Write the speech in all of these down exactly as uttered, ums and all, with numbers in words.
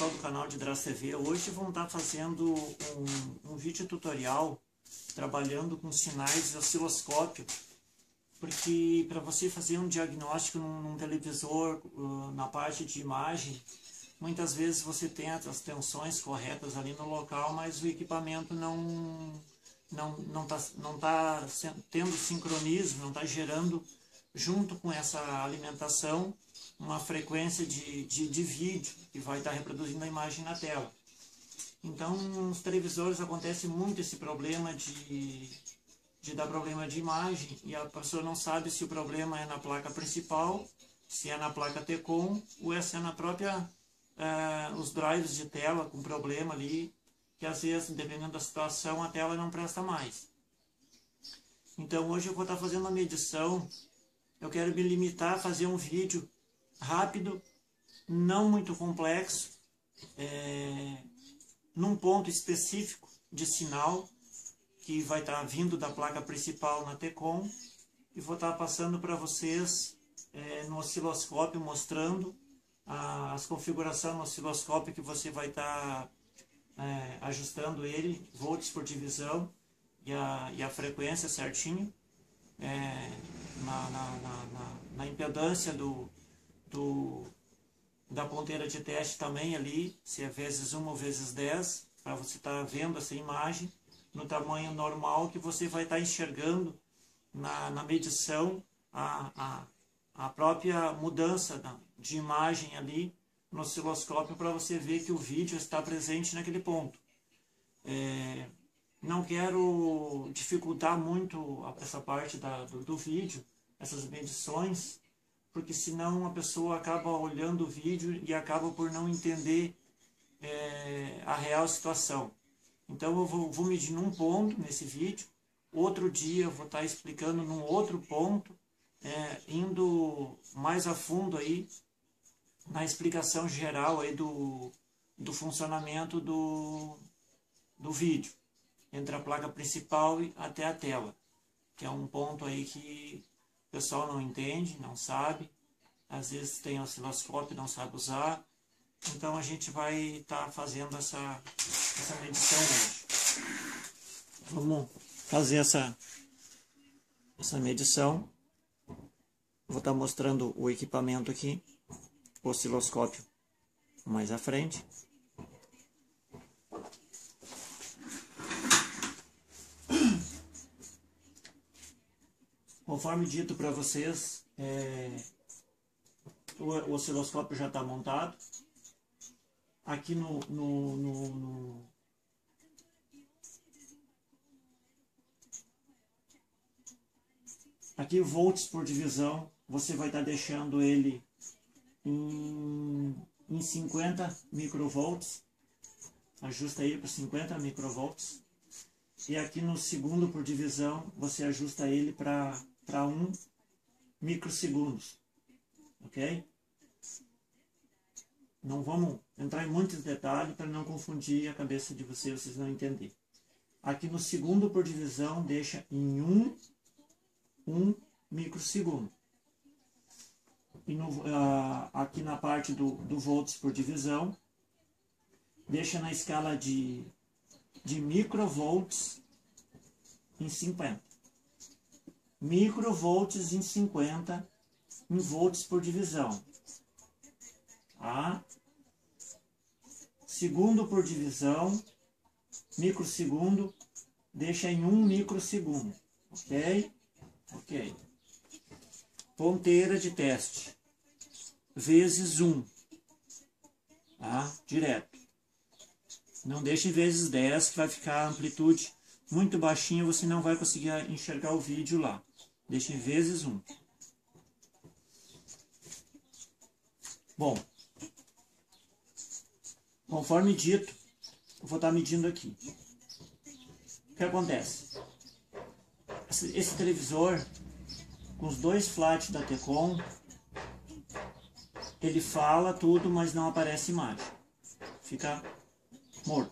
pessoal do canal de Dras T V. Hoje vamos estar fazendo um, um vídeo tutorial trabalhando com sinais de osciloscópio, porque para você fazer um diagnóstico num, num televisor, uh, na parte de imagem, muitas vezes você tem as tensões corretas ali no local, mas o equipamento não não não está não tá tendo sincronismo, não está gerando junto com essa alimentação uma frequência de, de, de vídeo que vai estar reproduzindo a imagem na tela. Então, nos televisores acontece muito esse problema de, de dar problema de imagem e a pessoa não sabe se o problema é na placa principal, se é na placa T-Com ou se é na própria, eh, os drives de tela com problema ali, que às vezes, dependendo da situação, a tela não presta mais. Então, hoje eu vou estar fazendo uma medição. Eu quero me limitar a fazer um vídeo rápido, não muito complexo, é, num ponto específico de sinal que vai estar vindo da placa principal na T-Com, e vou estar passando para vocês é, no osciloscópio, mostrando a, as configurações no osciloscópio que você vai estar é, ajustando ele, volts por divisão e a, e a frequência certinho, é, na, na, na, na, na impedância do Do, da ponteira de teste também ali, se é vezes um ou vezes dez, para você estar tá vendo essa imagem no tamanho normal que você vai estar tá enxergando na, na medição a, a, a própria mudança da, de imagem ali no osciloscópio, para você ver que o vídeo está presente naquele ponto. É, não quero dificultar muito essa parte da, do, do vídeo, essas medições, porque senão a pessoa acaba olhando o vídeo e acaba por não entender é, a real situação. Então eu vou, vou medir num ponto nesse vídeo, outro dia eu vou estar explicando num outro ponto, é, indo mais a fundo aí na explicação geral aí do, do funcionamento do, do vídeo, entre a placa principal e até a tela, que é um ponto aí que o pessoal não entende, não sabe, às vezes tem osciloscópio e não sabe usar. Então a gente vai estar tá fazendo essa, essa medição hoje. Vamos fazer essa, essa medição. Vou estar tá mostrando o equipamento aqui, o osciloscópio mais à frente. Conforme dito para vocês, é, o, o osciloscópio já está montado. Aqui no, no, no, no, aqui volts por divisão, você vai estar tá deixando ele em, em cinquenta microvolts. Ajusta ele para cinquenta microvolts. E aqui no segundo por divisão, você ajusta ele para para um microsegundos, ok? Não vamos entrar em muitos detalhes para não confundir a cabeça de vocês, vocês não entenderem. Aqui no segundo por divisão, deixa em um, um microsegundo. E no, uh, aqui na parte do, do volts por divisão, deixa na escala de, de microvolts em cinquenta. Microvolts em cinquenta em volts por divisão. Tá? Segundo por divisão, microsegundo, deixa em um microsegundo. Ok? Ok. Ponteira de teste. Vezes um. Tá? Direto. Não deixe vezes dez, que vai ficar a amplitude muito baixinha, você não vai conseguir enxergar o vídeo lá. Deixe em vezes um. Bom, conforme dito, eu vou estar medindo aqui. O que acontece? Esse, esse televisor, com os dois flats da T-Com, ele fala tudo, mas não aparece imagem. Fica morto.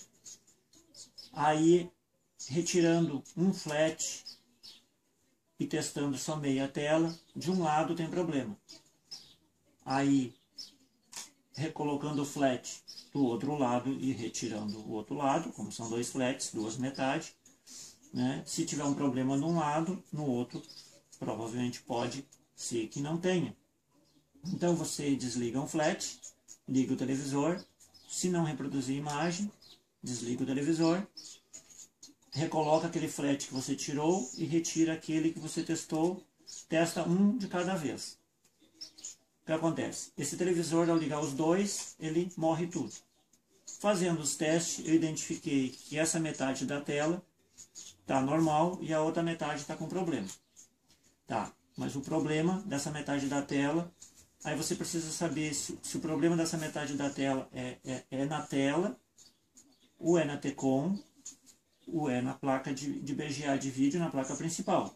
Aí, retirando um flat e testando só meia tela, de um lado tem problema. Aí recolocando o flat do outro lado e retirando o outro lado, como são dois flats, duas metades, né? Se tiver um problema num lado, no outro, provavelmente pode ser que não tenha. Então você desliga um flat, liga o televisor, se não reproduzir imagem, desliga o televisor, recoloca aquele flat que você tirou e retira aquele que você testou, testa um de cada vez. O que acontece? Esse televisor, ao ligar os dois, ele morre tudo. Fazendo os testes, eu identifiquei que essa metade da tela está normal e a outra metade está com problema. Tá, mas o problema dessa metade da tela, aí você precisa saber se, se o problema dessa metade da tela é, é, é na tela, ou é na T-Com, ou é na placa de, de B G A de vídeo, na placa principal.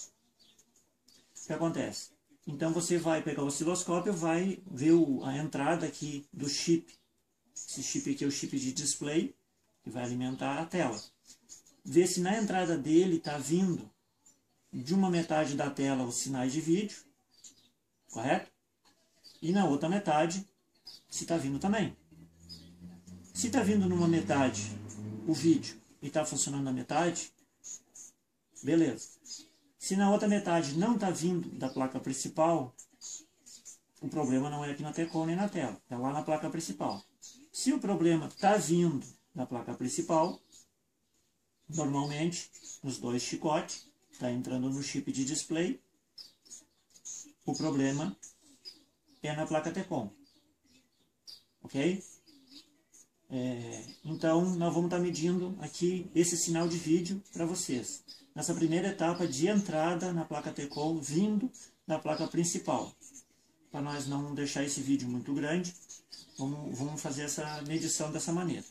O que acontece? Então você vai pegar o osciloscópio, vai ver o, a entrada aqui do chip. Esse chip aqui é o chip de display, que vai alimentar a tela. Ver se na entrada dele está vindo de uma metade da tela os sinais de vídeo, correto? E na outra metade, se está vindo também. Se está vindo numa metade o vídeo e está funcionando na metade, beleza. Se na outra metade não está vindo da placa principal, o problema não é aqui na T-Com nem na tela, está lá na placa principal. Se o problema está vindo da placa principal, normalmente, nos dois chicotes, está entrando no chip de display, o problema é na placa T-Com. Ok? É, então, nós vamos estar medindo aqui esse sinal de vídeo para vocês. Nessa primeira etapa de entrada na placa T-Com, vindo da placa principal. Para nós não deixar esse vídeo muito grande, vamos, vamos fazer essa medição dessa maneira.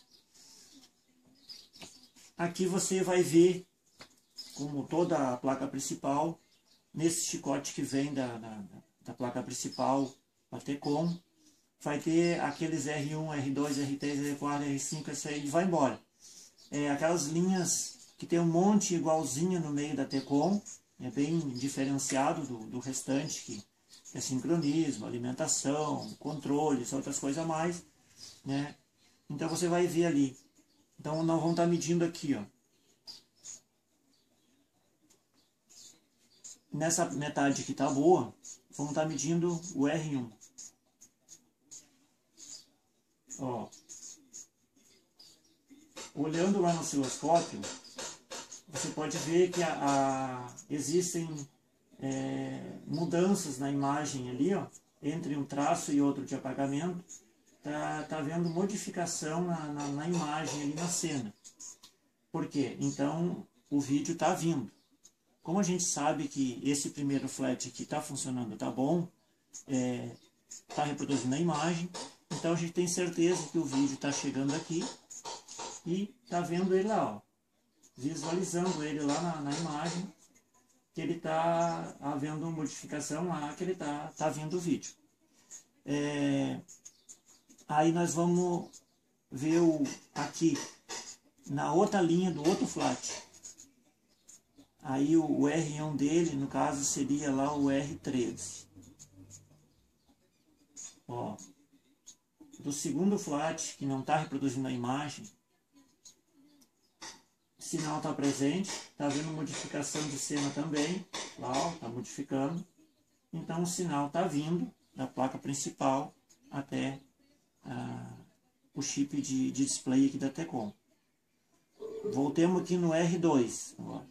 Aqui você vai ver, como toda a placa principal, nesse chicote que vem da, da, da placa principal, a T-Com, vai ter aqueles R um, R dois, R três, R quatro, R cinco, esse aí vai embora. É, aquelas linhas que tem um monte igualzinho no meio da T-Com, é bem diferenciado do, do restante, que é sincronismo, alimentação, controles, outras coisas a mais, né? Então você vai ver ali. Então nós vamos estar medindo aqui, ó. Nessa metade que está boa, vamos estar medindo o R um. Ó, olhando lá no osciloscópio, você pode ver que a, a, existem é, mudanças na imagem ali, ó, entre um traço e outro de apagamento. Tá, tá havendo modificação na, na, na imagem ali na cena. Por quê? Então o vídeo está vindo. Como a gente sabe que esse primeiro flat aqui está funcionando, está bom, está é, reproduzindo a imagem, então a gente tem certeza que o vídeo está chegando aqui e está vendo ele lá, ó, visualizando ele lá na, na imagem, que ele está havendo uma modificação lá, que ele está tá vindo o vídeo. É, aí nós vamos ver o, aqui, na outra linha do outro flat. Aí o, o R um dele, no caso, seria lá o R treze. Ó, do segundo flat, que não está reproduzindo a imagem, o sinal está presente, está havendo modificação de cena também, lá está modificando. Então o sinal está vindo da placa principal até ah, o chip de, de display aqui da T-Com. Voltemos aqui no R dois agora.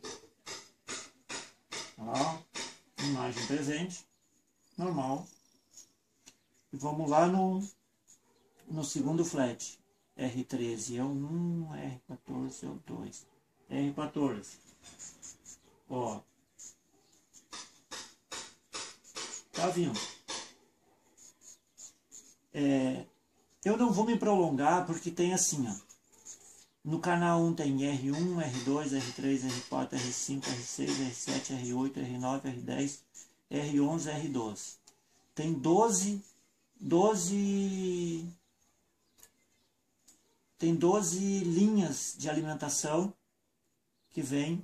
Ó, imagem presente, normal. E vamos lá no, no segundo flat. R treze é o um, R quatorze é o dois. R quatorze. Ó. Tá vindo. É, eu não vou me prolongar porque tem assim, ó. No canal um tem R um, R dois, R três, R quatro, R cinco, R seis, R sete, R oito, R nove, R dez, R onze, R doze. Tem doze, doze, tem doze linhas de alimentação que vem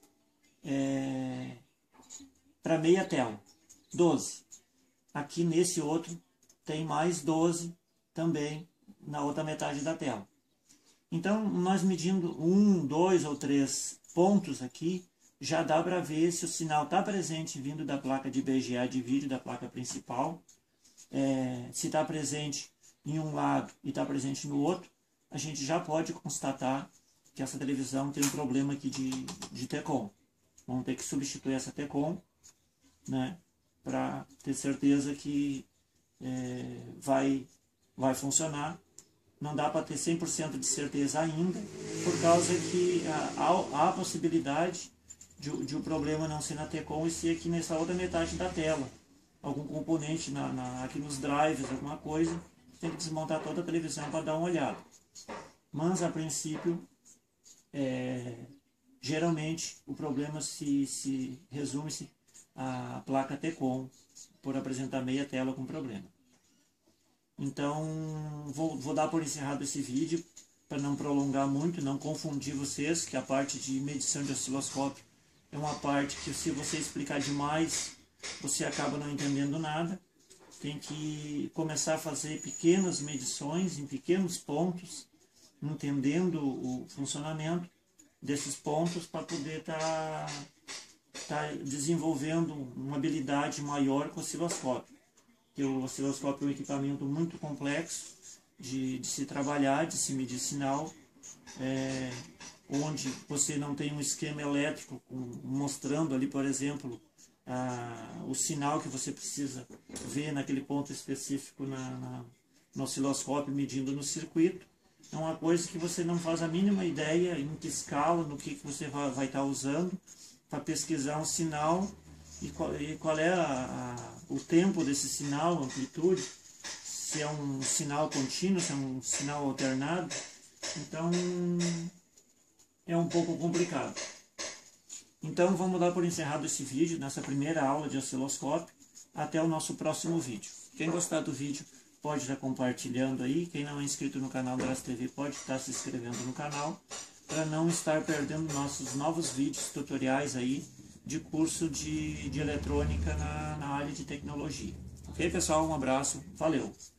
é, para meia tela. doze. Aqui nesse outro tem mais doze também na outra metade da tela. Então, nós medindo um, dois ou três pontos aqui, já dá para ver se o sinal está presente vindo da placa de B G A de vídeo, da placa principal. É, se está presente em um lado e está presente no outro, a gente já pode constatar que essa televisão tem um problema aqui de, de T COM. Vamos ter que substituir essa T COM, né, para ter certeza que é, vai, vai funcionar. Não dá para ter cem por cento de certeza ainda, por causa que há, há a possibilidade de, de o problema não ser na T COM e ser aqui nessa outra metade da tela. Algum componente na, na, aqui nos drives, alguma coisa, tem que desmontar toda a televisão para dar uma olhada. Mas, a princípio, é, geralmente o problema se, se resume-se à placa T COM, por apresentar meia tela com problema. Então, vou, vou dar por encerrado esse vídeo, para não prolongar muito, não confundir vocês, que a parte de medição de osciloscópio é uma parte que, se você explicar demais, você acaba não entendendo nada. Tem que começar a fazer pequenas medições em pequenos pontos, entendendo o funcionamento desses pontos para poder estar tá, tá desenvolvendo uma habilidade maior com o osciloscópio. Porque o osciloscópio é um equipamento muito complexo de, de se trabalhar, de se medir sinal, é, onde você não tem um esquema elétrico com, mostrando ali, por exemplo, a, o sinal que você precisa ver naquele ponto específico na, na, no osciloscópio, medindo no circuito. É uma coisa que você não faz a mínima ideia em que escala, no que, que você vai, vai estar usando para pesquisar um sinal e qual, e qual é a, a, o tempo desse sinal, a amplitude, se é um sinal contínuo, se é um sinal alternado. Então, é um pouco complicado. Então, vamos dar por encerrado esse vídeo, nessa primeira aula de osciloscópio. Até o nosso próximo vídeo. Quem gostar do vídeo pode estar compartilhando aí. Quem não é inscrito no canal da T V pode estar se inscrevendo no canal, para não estar perdendo nossos novos vídeos tutoriais aí de curso de, de eletrônica na, na área de tecnologia. Ok, pessoal? Um abraço. Valeu!